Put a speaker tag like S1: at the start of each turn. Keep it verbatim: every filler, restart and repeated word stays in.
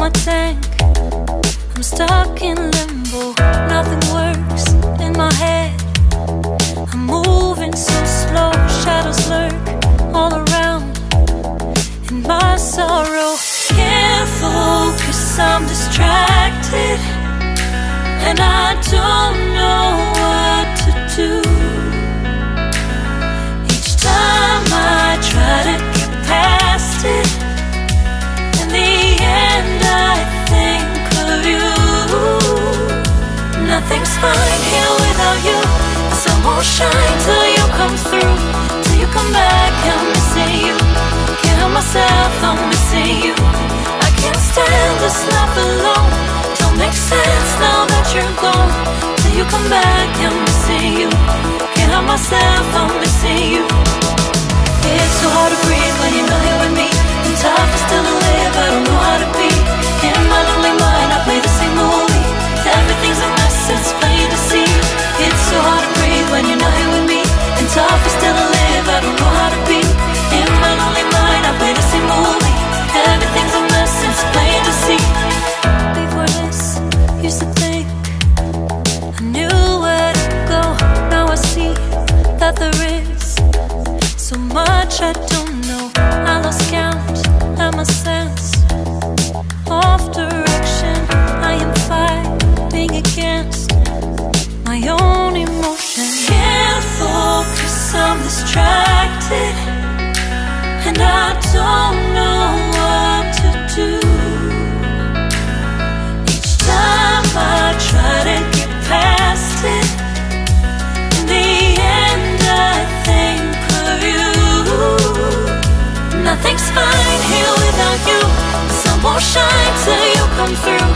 S1: my tank. I'm stuck in limbo, nothing works in my head. I'm moving so slow, shadows lurk all around. In my sorrow, can't focus, I'm distracted, and I don't know what to do. Each time I try to get past it, in the end I think of you. Nothing's fine here without you. The sun won't shine till you come through. Till you come back, I'm missing you. Can't help myself, I'm missing you. I can't stand this life alone. Don't make sense now that you're gone. Till you come back, I'm missing you. Can't help myself, I'm missing you. It's so hard to breathe when you're not here with me. And tough is still to live, I don't know how to be. In my lonely mind, I play the same movie. Everything's a mess, it's plain to see. It's so hard to breathe when you're not here with me. And tough is still to live, I don't know how to be. In my lonely mind, I play the same movie. Everything's a mess, it's plain to see. Before this, used to think I knew where to go. Now I see that there is so much I don't know. I lost count at my sense of direction. I am fighting against my own emotion. Can't focus, I'm distracted, and I don't know what to do. Each time I try to get past it, in the end I think of you. Nothing's fine here without you. The sun won't shine till you come through.